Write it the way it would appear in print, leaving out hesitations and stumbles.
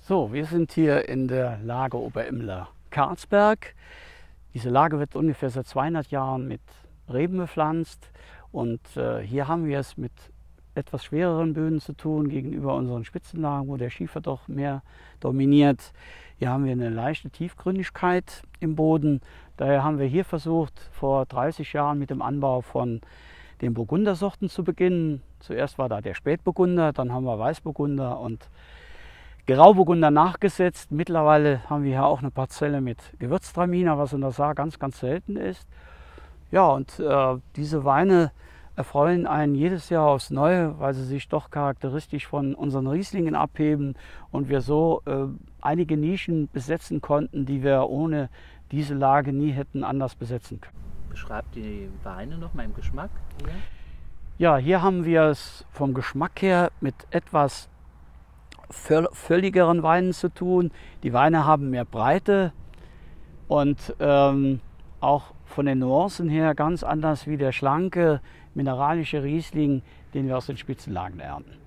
So, wir sind hier in der Lage Oberimler-Karlsberg. Diese Lage wird ungefähr seit 200 Jahren mit Reben bepflanzt und hier haben wir es mit etwas schwereren Böden zu tun gegenüber unseren Spitzenlagen, wo der Schiefer doch mehr dominiert. Hier haben wir eine leichte Tiefgründigkeit im Boden. Daher haben wir hier versucht, vor 30 Jahren mit dem Anbau von den Burgundersorten zu beginnen. Zuerst war da der Spätburgunder, dann haben wir Weißburgunder und Grauburgunder nachgesetzt. Mittlerweile haben wir hier auch eine Parzelle mit Gewürztraminer, was in der Saar ganz, ganz selten ist. Ja, und diese Weine erfreuen einen jedes Jahr aufs Neue, weil sie sich doch charakteristisch von unseren Rieslingen abheben und wir so einige Nischen besetzen konnten, die wir ohne diese Lage nie hätten anders besetzen können. Beschreibt die Weine noch mal im Geschmack hier? Ja, hier haben wir es vom Geschmack her mit etwas völligeren Weinen zu tun. Die Weine haben mehr Breite und auch von den Nuancen her ganz anders wie der schlanke mineralische Riesling, den wir aus den Spitzenlagen ernten.